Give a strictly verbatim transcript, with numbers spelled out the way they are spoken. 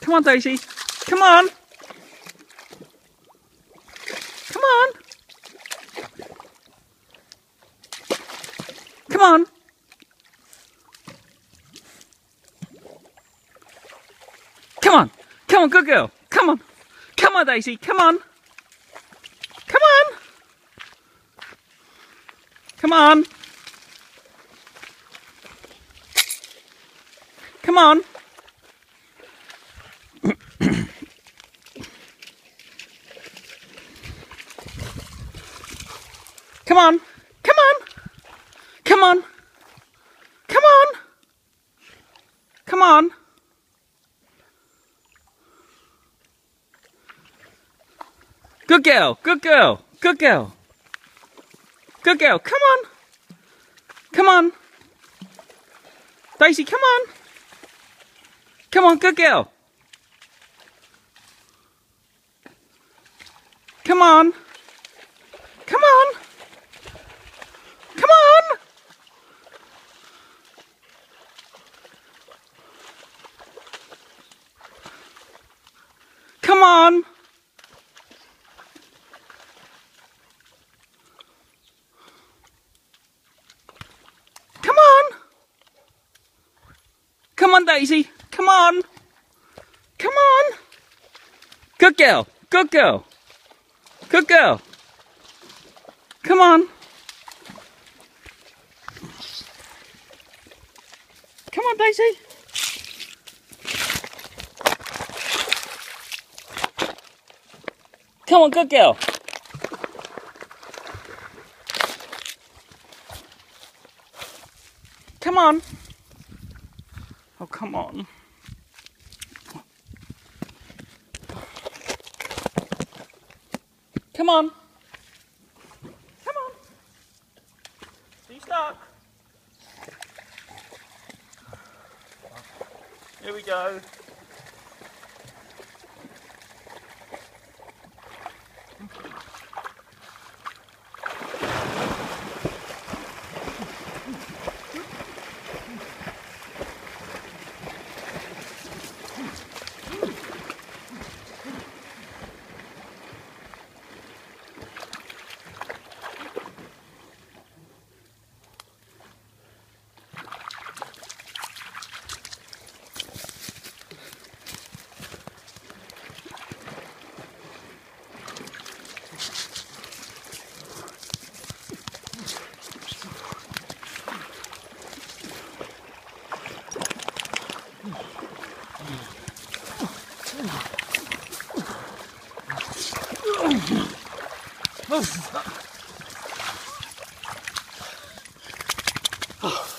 Come on, Daisy. Come on. Come on. Come on. Come on. Come on, good girl. Come on. Come on, Daisy. Come on. Come on. Come on. Come on. Come on. Come on. Come on. Come on. Come on. Good girl. Good girl. Good girl. Good girl. Come on. Come on. Daisy, come on. Come on, good girl. Come on. Come on. Come on. Come on. Come on. Come on, Daisy. Come on. Come on. Good girl. Good girl. Good girl. Come on. Come on, Daisy. Come on, good girl. Come on. Oh, come on. Come on. Come on. Are you stuck? Here we go. Oh.